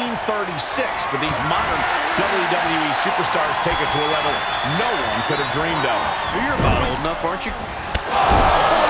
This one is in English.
1936, but these modern WWE superstars take it to a level no one could have dreamed of. You're about old enough, aren't you?